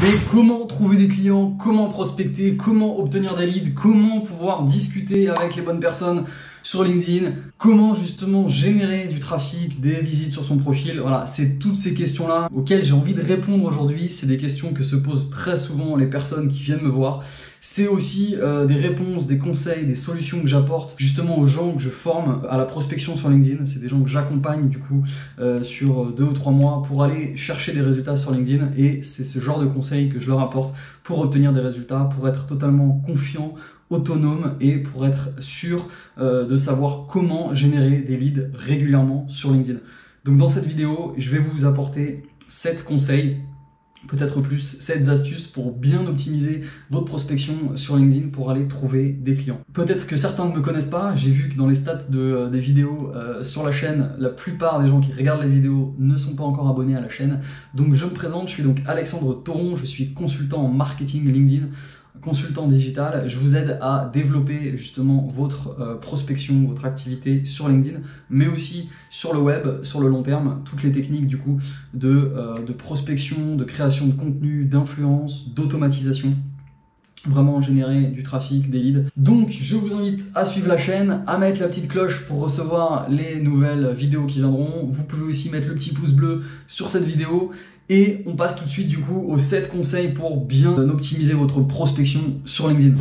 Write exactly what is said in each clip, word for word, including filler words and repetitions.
Mais comment trouver des clients, comment prospecter, comment obtenir des leads, comment pouvoir discuter avec les bonnes personnes sur LinkedIn, comment justement générer du trafic, des visites sur son profil. Voilà, c'est toutes ces questions-là auxquelles j'ai envie de répondre aujourd'hui. C'est des questions que se posent très souvent les personnes qui viennent me voir. C'est aussi euh, des réponses, des conseils, des solutions que j'apporte justement aux gens que je forme à la prospection sur LinkedIn. C'est des gens que j'accompagne du coup euh, sur deux ou trois mois pour aller chercher des résultats sur LinkedIn, et c'est ce genre de conseils que je leur apporte pour obtenir des résultats, pour être totalement confiant, autonome et pour être sûr euh, de savoir comment générer des leads régulièrement sur LinkedIn. Donc dans cette vidéo, je vais vous apporter sept conseils, peut-être plus, sept astuces pour bien optimiser votre prospection sur LinkedIn pour aller trouver des clients. Peut-être que certains ne me connaissent pas, j'ai vu que dans les stats de, euh, des vidéos euh, sur la chaîne, la plupart des gens qui regardent les vidéos ne sont pas encore abonnés à la chaîne. Donc je me présente, je suis donc Alexandre Thoron, je suis consultant en marketing LinkedIn, consultant digital. Je vous aide à développer justement votre euh, prospection, votre activité sur LinkedIn, mais aussi sur le web, sur le long terme, toutes les techniques du coup de, euh, de prospection, de création de contenu, d'influence, d'automatisation. Vraiment générer du trafic, des leads. Donc je vous invite à suivre la chaîne, à mettre la petite cloche pour recevoir les nouvelles vidéos qui viendront. Vous pouvez aussi mettre le petit pouce bleu sur cette vidéo. Et on passe tout de suite du coup aux sept conseils pour bien optimiser votre prospection sur LinkedIn.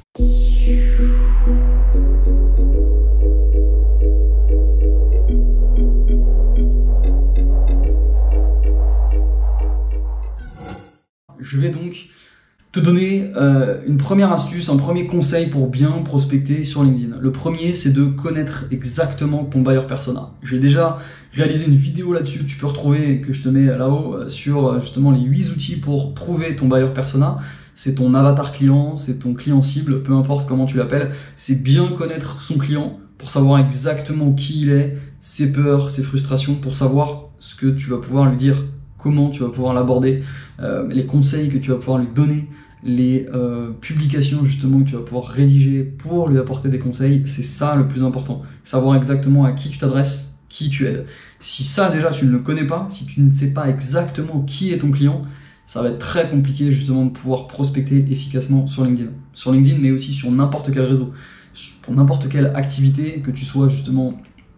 Je vais donc te donner euh, une première astuce, un premier conseil pour bien prospecter sur LinkedIn. Le premier, c'est de connaître exactement ton buyer persona. J'ai déjà réalisé une vidéo là-dessus que tu peux retrouver, que je te mets là-haut, sur justement les huit outils pour trouver ton buyer persona. C'est ton avatar client, c'est ton client cible, peu importe comment tu l'appelles. C'est bien connaître son client pour savoir exactement qui il est, ses peurs, ses frustrations, pour savoir ce que tu vas pouvoir lui dire, comment tu vas pouvoir l'aborder, euh, les conseils que tu vas pouvoir lui donner, les euh, publications justement que tu vas pouvoir rédiger pour lui apporter des conseils. C'est ça le plus important, savoir exactement à qui tu t'adresses, qui tu aides. Si ça déjà tu ne le connais pas, si tu ne sais pas exactement qui est ton client, ça va être très compliqué justement de pouvoir prospecter efficacement sur LinkedIn. Sur LinkedIn, mais aussi sur n'importe quel réseau, pour n'importe quelle activité, que tu sois justement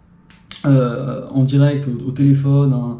euh, en direct, au, au téléphone, un,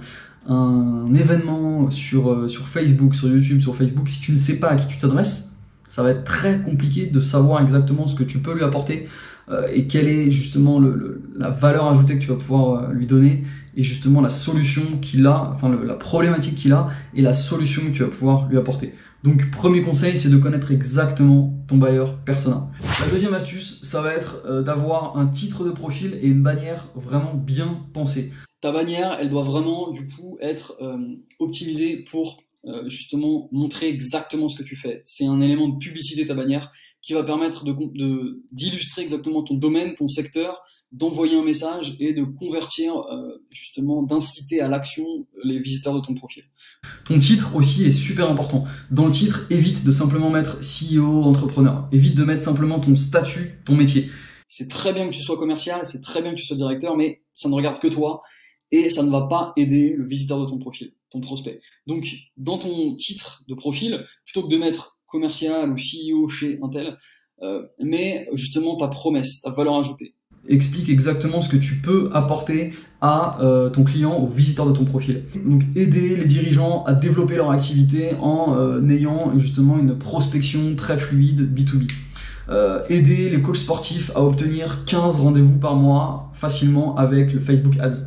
un événement sur, euh, sur Facebook, sur YouTube, sur Facebook, si tu ne sais pas à qui tu t'adresses, ça va être très compliqué de savoir exactement ce que tu peux lui apporter euh, et quelle est justement le, le, la valeur ajoutée que tu vas pouvoir euh, lui donner, et justement la solution qu'il a, enfin le, la problématique qu'il a et la solution que tu vas pouvoir lui apporter. Donc premier conseil, c'est de connaître exactement ton buyer persona. La deuxième astuce, ça va être euh, d'avoir un titre de profil et une bannière vraiment bien pensée. Ta bannière, elle doit vraiment du coup être euh, optimisée pour euh, justement montrer exactement ce que tu fais. C'est un élément de publicité, ta bannière, qui va permettre de, de, d'illustrer exactement ton domaine, ton secteur, d'envoyer un message et de convertir, euh, justement, d'inciter à l'action les visiteurs de ton profil. Ton titre aussi est super important. Dans le titre, évite de simplement mettre C E O, entrepreneur. Évite de mettre simplement ton statut, ton métier. C'est très bien que tu sois commercial, c'est très bien que tu sois directeur, mais ça ne regarde que toi. Et ça ne va pas aider le visiteur de ton profil, ton prospect. Donc, dans ton titre de profil, plutôt que de mettre commercial ou C E O chez un tel, euh, mets justement ta promesse, ta valeur ajoutée. Explique exactement ce que tu peux apporter à euh, ton client, au visiteur de ton profil. Donc, aider les dirigeants à développer leur activité en euh, ayant justement une prospection très fluide B deux B. Euh, aider les coachs sportifs à obtenir quinze rendez-vous par mois facilement avec le Facebook Ads.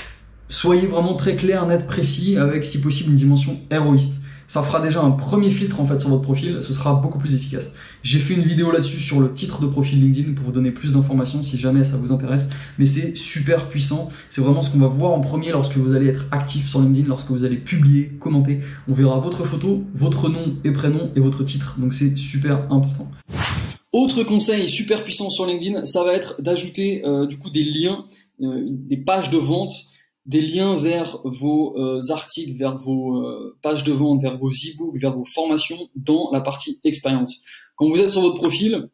Soyez vraiment très clair, net, précis, avec si possible une dimension héroïste. Ça fera déjà un premier filtre en fait sur votre profil, ce sera beaucoup plus efficace. J'ai fait une vidéo là-dessus sur le titre de profil LinkedIn pour vous donner plus d'informations si jamais ça vous intéresse, mais c'est super puissant. C'est vraiment ce qu'on va voir en premier lorsque vous allez être actif sur LinkedIn, lorsque vous allez publier, commenter. On verra votre photo, votre nom et prénom et votre titre, donc c'est super important. Autre conseil super puissant sur LinkedIn, ça va être d'ajouter euh, du coup des liens, euh, des pages de vente, des liens vers vos euh, articles, vers vos euh, pages de vente, vers vos e-books, vers vos formations dans la partie expérience. Quand vous êtes sur votre profil,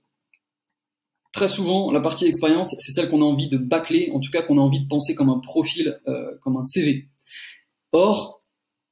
très souvent, la partie expérience, c'est celle qu'on a envie de bâcler, en tout cas qu'on a envie de penser comme un profil, euh, comme un C V. Or,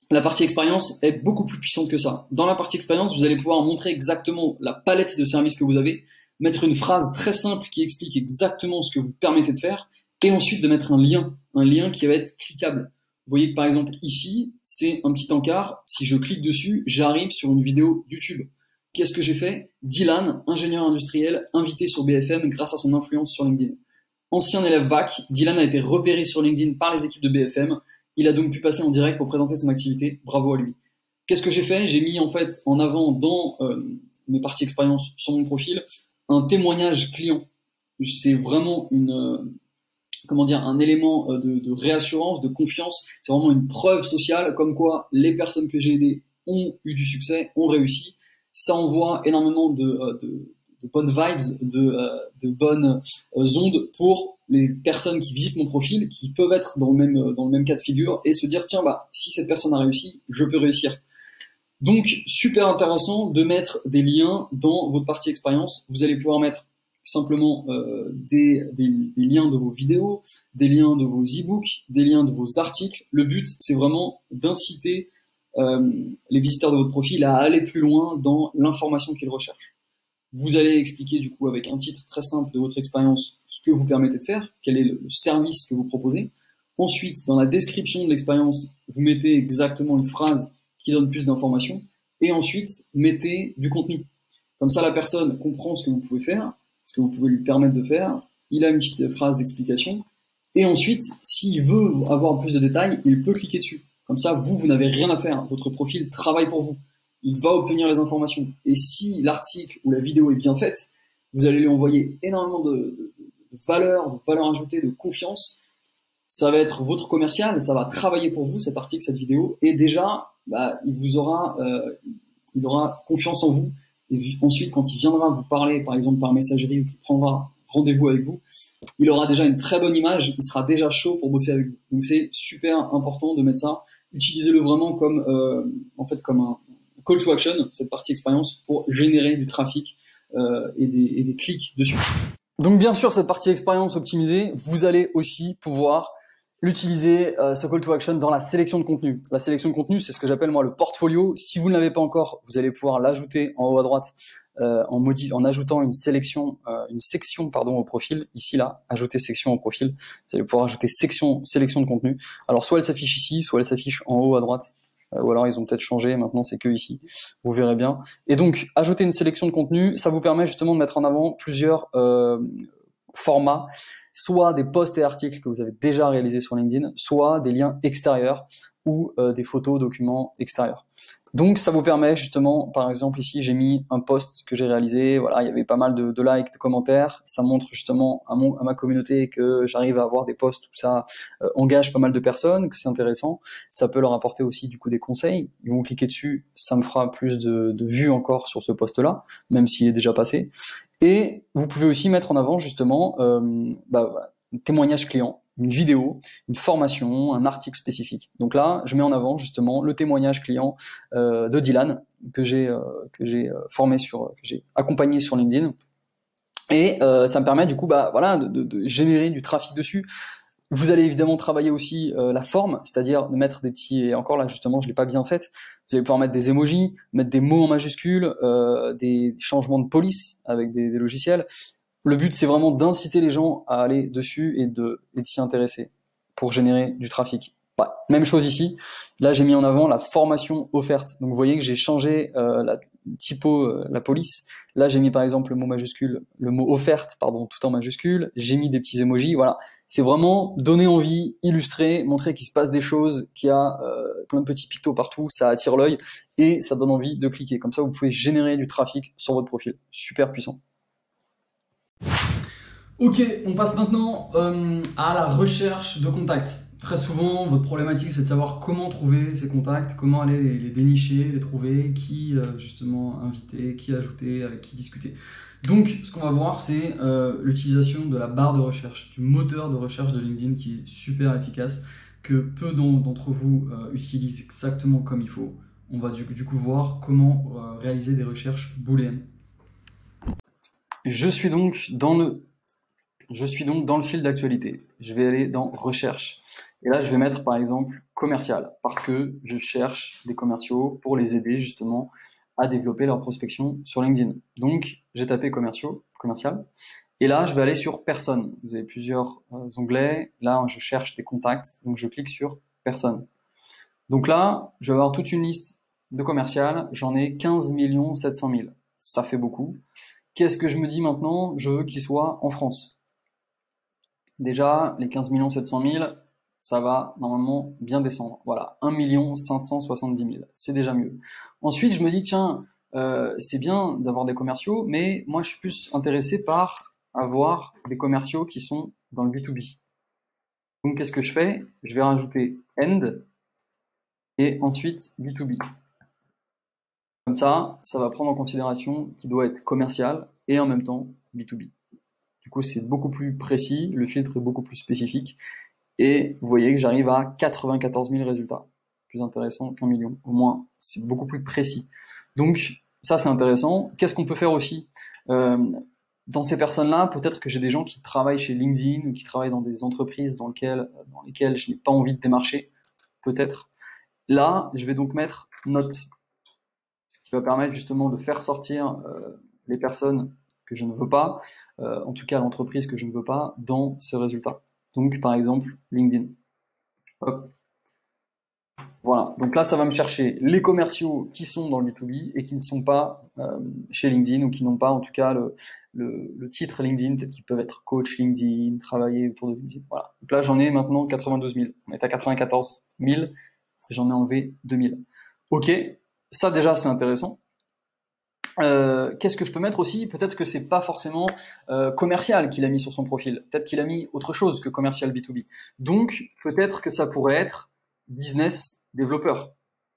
La partie expérience est beaucoup plus puissante que ça. Dans la partie expérience, vous allez pouvoir montrer exactement la palette de services que vous avez, mettre une phrase très simple qui explique exactement ce que vous permettez de faire, et ensuite de mettre un lien, un lien qui va être cliquable. Vous voyez que par exemple ici, c'est un petit encart. Si je clique dessus, j'arrive sur une vidéo YouTube. Qu'est-ce que j'ai fait? Dylan, ingénieur industriel, invité sur B F M grâce à son influence sur LinkedIn. Ancien élève V A C, Dylan a été repéré sur LinkedIn par les équipes de B F M. Il a donc pu passer en direct pour présenter son activité. Bravo à lui. Qu'est-ce que j'ai fait? J'ai mis en fait en avant dans euh, mes parties expérience sur mon profil un témoignage client. C'est vraiment une, euh, comment dire, un élément de, de réassurance, de confiance. C'est vraiment une preuve sociale comme quoi les personnes que j'ai aidées ont eu du succès, ont réussi. Ça envoie énormément de, de, de bonnes vibes, de, de bonnes ondes pour les personnes qui visitent mon profil, qui peuvent être dans le même, dans le même cas de figure et se dire, tiens, bah, si cette personne a réussi, je peux réussir. Donc, super intéressant de mettre des liens dans votre partie expérience. Vous allez pouvoir mettre simplement euh, des, des, des liens de vos vidéos, des liens de vos e-books, des liens de vos articles. Le but, c'est vraiment d'inciter euh, les visiteurs de votre profil à aller plus loin dans l'information qu'ils recherchent. Vous allez expliquer du coup avec un titre très simple de votre expérience ce que vous permettez de faire, quel est le service que vous proposez. Ensuite, dans la description de l'expérience, vous mettez exactement une phrase qui donne plus d'informations. Et ensuite, mettez du contenu. Comme ça, la personne comprend ce que vous pouvez faire, ce que vous pouvez lui permettre de faire. Il a une petite phrase d'explication. Et ensuite, s'il veut avoir plus de détails, il peut cliquer dessus. Comme ça, vous, vous n'avez rien à faire. Votre profil travaille pour vous. Il va obtenir les informations. Et si l'article ou la vidéo est bien faite, vous allez lui envoyer énormément de, de, de valeur, de valeur ajoutée, de confiance. Ça va être votre commercial, ça va travailler pour vous, cet article, cette vidéo. Et déjà, bah, il vous aura, euh, il aura confiance en vous. Et ensuite, quand il viendra vous parler, par exemple par messagerie, ou qu'il prendra rendez-vous avec vous, il aura déjà une très bonne image, il sera déjà chaud pour bosser avec vous. Donc c'est super important de mettre ça. Utilisez-le vraiment comme, euh, en fait, comme un call to action, cette partie expérience, pour générer du trafic euh, et, des, et des clics dessus. Donc bien sûr, cette partie expérience optimisée, vous allez aussi pouvoir l'utiliser, euh, ce call to action, dans la sélection de contenu. La sélection de contenu, c'est ce que j'appelle moi le portfolio. Si vous ne l'avez pas encore, vous allez pouvoir l'ajouter en haut à droite euh, en, modif en ajoutant une sélection, euh, une section pardon au profil. Ici là, ajouter section au profil. Vous allez pouvoir ajouter section, sélection de contenu. Alors soit elle s'affiche ici, soit elle s'affiche en haut à droite. Euh, ou alors ils ont peut-être changé, maintenant c'est que ici, vous verrez bien. Et donc, ajouter une sélection de contenu, ça vous permet justement de mettre en avant plusieurs euh, formats, soit des posts et articles que vous avez déjà réalisés sur LinkedIn, soit des liens extérieurs ou euh, des photos, documents extérieurs. Donc ça vous permet justement, par exemple ici j'ai mis un post que j'ai réalisé, voilà, il y avait pas mal de, de likes, de commentaires, ça montre justement à, mon, à ma communauté que j'arrive à avoir des posts où ça euh, engage pas mal de personnes, que c'est intéressant, ça peut leur apporter aussi du coup des conseils, ils vont cliquer dessus, ça me fera plus de, de vues encore sur ce post-là, même s'il est déjà passé, et vous pouvez aussi mettre en avant justement euh, bah, voilà, un témoignage client, une vidéo, une formation, un article spécifique. Donc là, je mets en avant justement le témoignage client euh, de Dylan que j'ai euh, que j'ai euh, formé sur, que j'ai accompagné sur LinkedIn, et euh, ça me permet du coup, bah voilà, de, de, de générer du trafic dessus. Vous allez évidemment travailler aussi euh, la forme, c'est-à-dire de mettre des petits, et encore là justement je l'ai pas bien faite, vous allez pouvoir mettre des emojis, mettre des mots en majuscules, euh, des changements de police avec des, des logiciels. Le but, c'est vraiment d'inciter les gens à aller dessus et de, et de s'y intéresser pour générer du trafic. Bah, même chose ici. Là, j'ai mis en avant la formation offerte. Donc, vous voyez que j'ai changé euh, la typo, euh, la police. Là, j'ai mis par exemple le mot majuscule, le mot offerte, pardon, tout en majuscule. J'ai mis des petits emojis. Voilà. C'est vraiment donner envie, illustrer, montrer qu'il se passe des choses, qu'il y a euh, plein de petits pictos partout. Ça attire l'œil et ça donne envie de cliquer. Comme ça, vous pouvez générer du trafic sur votre profil. Super puissant. Ok, on passe maintenant euh, à la recherche de contacts. Très souvent, votre problématique, c'est de savoir comment trouver ces contacts, comment aller les, les dénicher, les trouver, qui euh, justement inviter, qui ajouter, avec qui discuter. Donc, ce qu'on va voir, c'est euh, l'utilisation de la barre de recherche, du moteur de recherche de LinkedIn qui est super efficace, que peu d'entre vous euh, utilisent exactement comme il faut. On va du, du coup voir comment euh, réaliser des recherches booléennes. Je suis donc dans le Je suis donc dans le fil d'actualité. Je vais aller dans recherche. Et là, je vais mettre par exemple commercial parce que je cherche des commerciaux pour les aider justement à développer leur prospection sur LinkedIn. Donc, j'ai tapé commerciaux, commercial. Et là, je vais aller sur personne. Vous avez plusieurs euh, onglets. Là, je cherche des contacts. Donc, je clique sur personne. Donc là, je vais avoir toute une liste de commercial. J'en ai quinze millions sept cent mille. Ça fait beaucoup. Qu'est-ce que je me dis maintenant? Je veux qu'il soit en France. Déjà, les quinze millions sept cent mille, ça va normalement bien descendre. Voilà, un million cinq cent soixante-dix mille. C'est déjà mieux. Ensuite, je me dis, tiens, euh, c'est bien d'avoir des commerciaux, mais moi, je suis plus intéressé par avoir des commerciaux qui sont dans le B deux B. Donc, qu'est-ce que je fais? Je vais rajouter end et ensuite B deux B. Comme ça, ça va prendre en considération qu'il doit être commercial et en même temps B deux B. Du coup, c'est beaucoup plus précis, le filtre est beaucoup plus spécifique. Et vous voyez que j'arrive à quatre-vingt-quatorze mille résultats. Plus intéressant qu'un million. Au moins, c'est beaucoup plus précis. Donc, ça, c'est intéressant. Qu'est-ce qu'on peut faire aussi euh, dans ces personnes-là? Peut-être que j'ai des gens qui travaillent chez LinkedIn ou qui travaillent dans des entreprises dans lesquelles, dans lesquelles je n'ai pas envie de démarcher. Peut-être. Là, je vais donc mettre note. Ce qui va permettre justement de faire sortir euh, les personnes que je ne veux pas, euh, en tout cas l'entreprise que je ne veux pas, dans ce résultat. Donc, par exemple, LinkedIn. Hop. Voilà. Donc là, ça va me chercher les commerciaux qui sont dans le B deux B et qui ne sont pas euh, chez LinkedIn ou qui n'ont pas, en tout cas, le, le, le titre LinkedIn. Peut-être qu'ils peuvent être coach LinkedIn, travailler autour de LinkedIn. Voilà. Donc là, j'en ai maintenant quatre-vingt-douze mille. On est à quatre-vingt-quatorze mille. J'en ai enlevé deux mille. Ok. Ça, déjà, c'est intéressant. Euh, qu'est-ce que je peux mettre aussi? Peut-être que c'est pas forcément euh, commercial qu'il a mis sur son profil. Peut-être qu'il a mis autre chose que commercial B deux B. Donc, peut-être que ça pourrait être business développeur.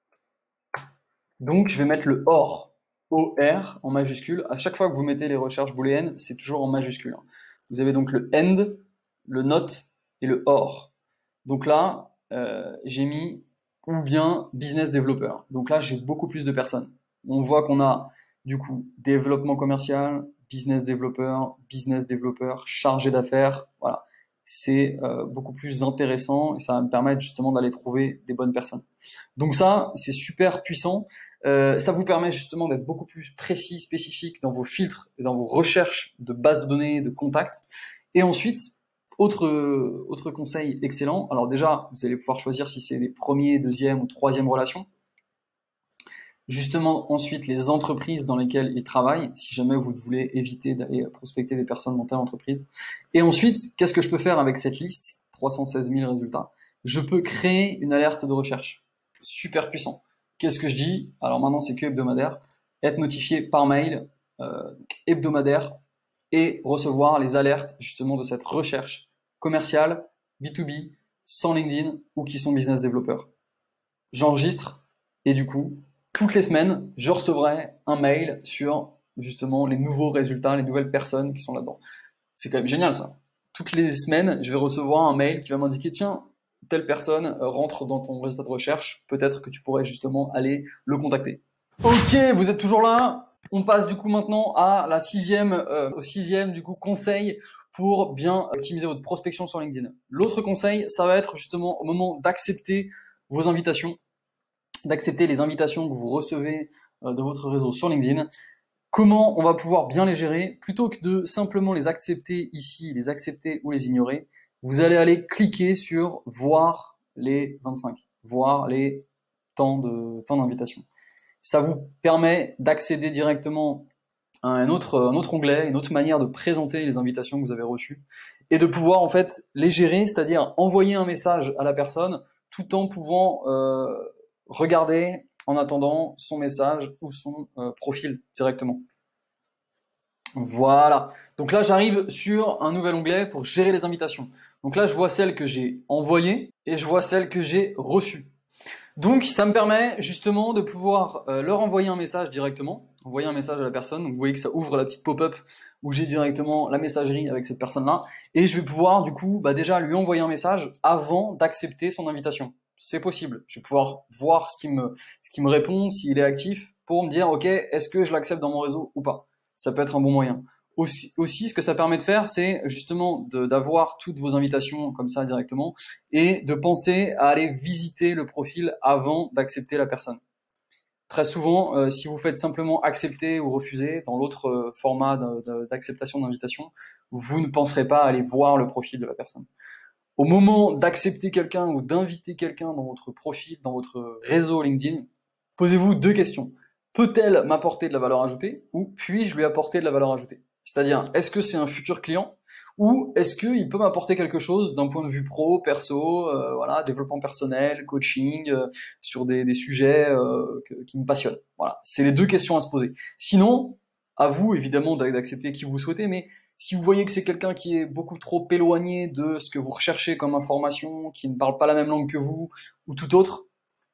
Donc, je vais mettre le OR, O R en majuscule. À chaque fois que vous mettez les recherches booléennes, c'est toujours en majuscule. Vous avez donc le end, le not et le OR. Donc là, euh, j'ai mis ou bien business développeur. Donc là, j'ai beaucoup plus de personnes. On voit qu'on a du coup développement commercial, business développeur, business développeur, chargé d'affaires. Voilà, c'est euh, beaucoup plus intéressant et ça va me permettre justement d'aller trouver des bonnes personnes. Donc ça, c'est super puissant. Euh, ça vous permet justement d'être beaucoup plus précis, spécifique dans vos filtres et dans vos recherches de bases de données, de contacts. Et ensuite, autre, autre conseil excellent. Alors déjà, vous allez pouvoir choisir si c'est les premiers, deuxième ou troisième relations. Justement, ensuite, les entreprises dans lesquelles ils travaillent, si jamais vous voulez éviter d'aller prospecter des personnes dans telle entreprise. Et ensuite, qu'est-ce que je peux faire avec cette liste? trois cent seize mille résultats. Je peux créer une alerte de recherche. Super puissant. Qu'est-ce que je dis? Alors maintenant, c'est que hebdomadaire. Être notifié par mail, euh, hebdomadaire, et recevoir les alertes justement de cette recherche commerciale, B deux B, sans LinkedIn ou qui sont business développeurs. J'enregistre et du coup, toutes les semaines, je recevrai un mail sur justement les nouveaux résultats, les nouvelles personnes qui sont là-dedans. C'est quand même génial ça. Toutes les semaines, je vais recevoir un mail qui va m'indiquer, tiens, telle personne rentre dans ton résultat de recherche, peut-être que tu pourrais justement aller le contacter. Ok, vous êtes toujours là? On passe du coup maintenant à la sixième, euh, au sixième du coup conseil pour bien optimiser votre prospection sur LinkedIn. L'autre conseil, ça va être justement au moment d'accepter vos invitations, d'accepter les invitations que vous recevez euh, de votre réseau sur LinkedIn. Comment on va pouvoir bien les gérer plutôt que de simplement les accepter ici, les accepter ou les ignorer. Vous allez aller cliquer sur voir les vingt-cinq, voir les temps de temps d'invitation. Ça vous permet d'accéder directement à un autre, un autre onglet, une autre manière de présenter les invitations que vous avez reçues et de pouvoir en fait les gérer, c'est-à-dire envoyer un message à la personne tout en pouvant euh, regarder en attendant son message ou son euh, profil directement. Voilà. Donc là, j'arrive sur un nouvel onglet pour gérer les invitations. Donc là, je vois celles que j'ai envoyées et je vois celles que j'ai reçues. Donc, ça me permet justement de pouvoir euh, leur envoyer un message directement, envoyer un message à la personne. Donc, vous voyez que ça ouvre la petite pop-up où j'ai directement la messagerie avec cette personne-là. Et je vais pouvoir, du coup, bah, déjà lui envoyer un message avant d'accepter son invitation. C'est possible. Je vais pouvoir voir ce qu'il me, ce qu'il me répond, s'il est actif, pour me dire, OK, est-ce que je l'accepte dans mon réseau ou pas? Ça peut être un bon moyen. Aussi, aussi, ce que ça permet de faire, c'est justement d'avoir toutes vos invitations comme ça directement et de penser à aller visiter le profil avant d'accepter la personne. Très souvent, euh, si vous faites simplement accepter ou refuser dans l'autre euh, format d'acceptation d'invitation, vous ne penserez pas à aller voir le profil de la personne. Au moment d'accepter quelqu'un ou d'inviter quelqu'un dans votre profil, dans votre réseau LinkedIn, posez-vous deux questions. Peut-elle m'apporter de la valeur ajoutée ou puis-je lui apporter de la valeur ajoutée? C'est-à-dire, est-ce que c'est un futur client ou est-ce qu'il peut m'apporter quelque chose d'un point de vue pro, perso, euh, voilà, développement personnel, coaching, euh, sur des, des sujets euh, que, qui me passionnent. Voilà, c'est les deux questions à se poser. Sinon, à vous évidemment d'accepter qui vous souhaitez, mais si vous voyez que c'est quelqu'un qui est beaucoup trop éloigné de ce que vous recherchez comme information, qui ne parle pas la même langue que vous ou tout autre,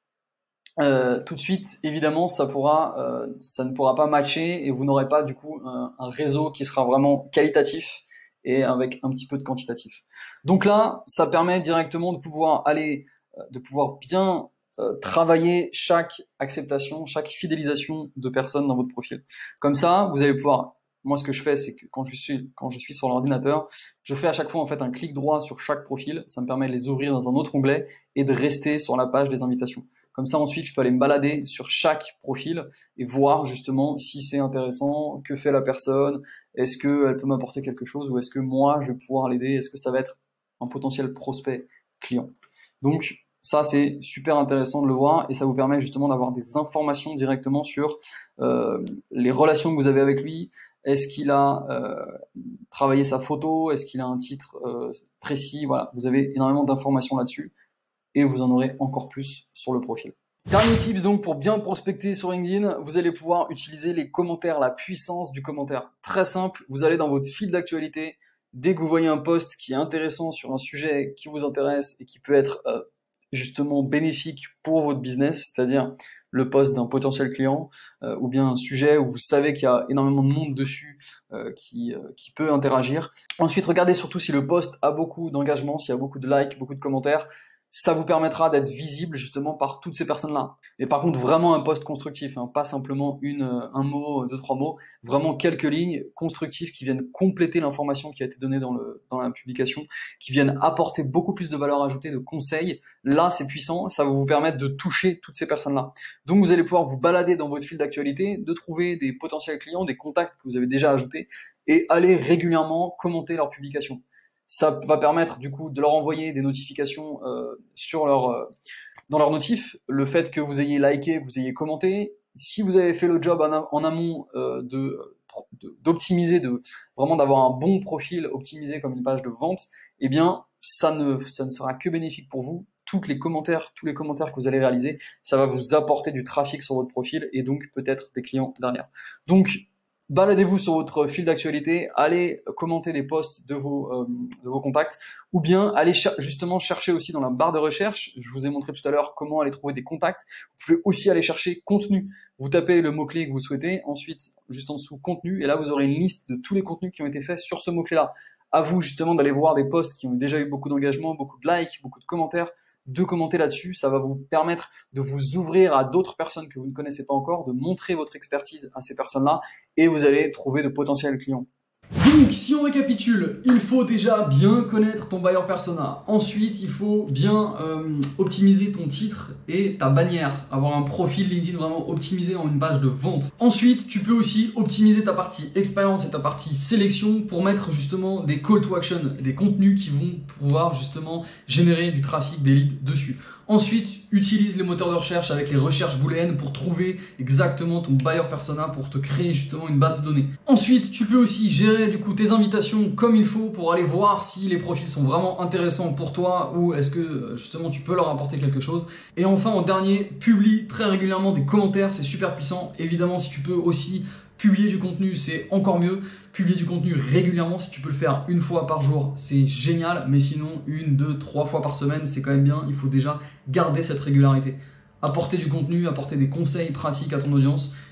Euh, tout de suite, évidemment, ça pourra, euh, ça ne pourra pas matcher et vous n'aurez pas du coup un, un réseau qui sera vraiment qualitatif et avec un petit peu de quantitatif. Donc là, ça permet directement de pouvoir aller, euh, de pouvoir bien euh, travailler chaque acceptation, chaque fidélisation de personnes dans votre profil. Comme ça, vous allez pouvoir. Moi, ce que je fais, c'est que quand je suis quand je suis sur l'ordinateur, je fais à chaque fois en fait un clic droit sur chaque profil. Ça me permet de les ouvrir dans un autre onglet et de rester sur la page des invitations. Comme ça, ensuite, je peux aller me balader sur chaque profil et voir justement si c'est intéressant, que fait la personne, est-ce qu'elle peut m'apporter quelque chose ou est-ce que moi, je vais pouvoir l'aider, est-ce que ça va être un potentiel prospect client. Donc, ça, c'est super intéressant de le voir et ça vous permet justement d'avoir des informations directement sur euh, les relations que vous avez avec lui. Est-ce qu'il a euh, travaillé sa photo? Est-ce qu'il a un titre euh, précis? Voilà, vous avez énormément d'informations là-dessus. Et vous en aurez encore plus sur le profil. Dernier tips donc pour bien prospecter sur LinkedIn, vous allez pouvoir utiliser les commentaires, la puissance du commentaire. Très simple, vous allez dans votre fil d'actualité, dès que vous voyez un post qui est intéressant sur un sujet qui vous intéresse et qui peut être euh, justement bénéfique pour votre business, c'est-à-dire le post d'un potentiel client euh, ou bien un sujet où vous savez qu'il y a énormément de monde dessus euh, qui, euh, qui peut interagir. Ensuite, regardez surtout si le post a beaucoup d'engagement, s'il y a beaucoup de likes, beaucoup de commentaires. Ça vous permettra d'être visible justement par toutes ces personnes-là. Et par contre, vraiment un post constructif, hein, pas simplement une, un mot, deux, trois mots, vraiment quelques lignes constructives qui viennent compléter l'information qui a été donnée dans, le, dans la publication, qui viennent apporter beaucoup plus de valeur ajoutée, de conseils. Là, c'est puissant, ça va vous permettre de toucher toutes ces personnes-là. Donc, vous allez pouvoir vous balader dans votre fil d'actualité, de trouver des potentiels clients, des contacts que vous avez déjà ajoutés, et aller régulièrement commenter leurs publications. Ça va permettre du coup de leur envoyer des notifications euh, sur leur euh, dans leur notif. Le fait que vous ayez liké, vous ayez commenté. Si vous avez fait le job en, en amont euh, de d'optimiser, de, de vraiment d'avoir un bon profil optimisé comme une page de vente, eh bien ça ne ça ne sera que bénéfique pour vous. Toutes les commentaires, tous les commentaires que vous allez réaliser, ça va vous apporter du trafic sur votre profil et donc peut-être des clients derrière. Donc baladez-vous sur votre fil d'actualité, allez commenter des posts de vos, euh, de vos contacts, ou bien allez ch justement chercher aussi dans la barre de recherche. Je vous ai montré tout à l'heure comment aller trouver des contacts. Vous pouvez aussi aller chercher contenu. Vous tapez le mot-clé que vous souhaitez, ensuite juste en dessous contenu, et là vous aurez une liste de tous les contenus qui ont été faits sur ce mot-clé-là. À vous justement d'aller voir des posts qui ont déjà eu beaucoup d'engagement, beaucoup de likes, beaucoup de commentaires, de commenter là-dessus. Ça va vous permettre de vous ouvrir à d'autres personnes que vous ne connaissez pas encore, de montrer votre expertise à ces personnes-là et vous allez trouver de potentiels clients. Donc, si on récapitule, il faut déjà bien connaître ton buyer persona. Ensuite, il faut bien euh, optimiser ton titre et ta bannière. Avoir un profil LinkedIn vraiment optimisé en une page de vente. Ensuite, tu peux aussi optimiser ta partie expérience et ta partie sélection pour mettre justement des call to action, des contenus qui vont pouvoir justement générer du trafic, des leads dessus. Ensuite, utilise les moteurs de recherche avec les recherches booléennes pour trouver exactement ton buyer persona, pour te créer justement une base de données. Ensuite, tu peux aussi gérer du coup tes invitations comme il faut pour aller voir si les profils sont vraiment intéressants pour toi ou est-ce que justement tu peux leur apporter quelque chose. Et enfin, en dernier, publie très régulièrement des commentaires, c'est super puissant. Évidemment, si tu peux aussi publier du contenu, c'est encore mieux. Publier du contenu régulièrement, si tu peux le faire une fois par jour, c'est génial. Mais sinon, une, deux, trois fois par semaine, c'est quand même bien. Il faut déjà garder cette régularité. Apporter du contenu, apporter des conseils pratiques à ton audience.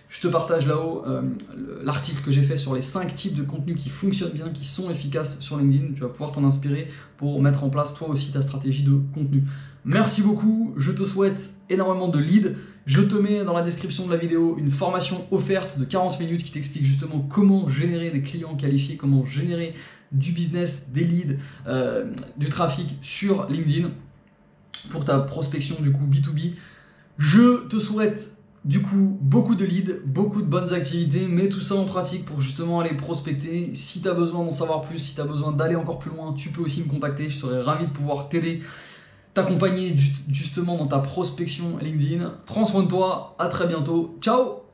Je te partage là-haut euh, l'article que j'ai fait sur les cinq types de contenus qui fonctionnent bien, qui sont efficaces sur LinkedIn. Tu vas pouvoir t'en inspirer pour mettre en place toi aussi ta stratégie de contenu. Merci beaucoup, je te souhaite énormément de leads. Je te mets dans la description de la vidéo une formation offerte de quarante minutes qui t'explique justement comment générer des clients qualifiés, comment générer du business, des leads, euh, du trafic sur LinkedIn pour ta prospection du coup B deux B. Je te souhaite du coup beaucoup de leads, beaucoup de bonnes activités, mets tout ça en pratique pour justement aller prospecter. Si tu as besoin d'en savoir plus, si tu as besoin d'aller encore plus loin, tu peux aussi me contacter, je serais ravi de pouvoir t'aider, t'accompagner justement dans ta prospection LinkedIn. Prends soin de toi, à très bientôt, ciao!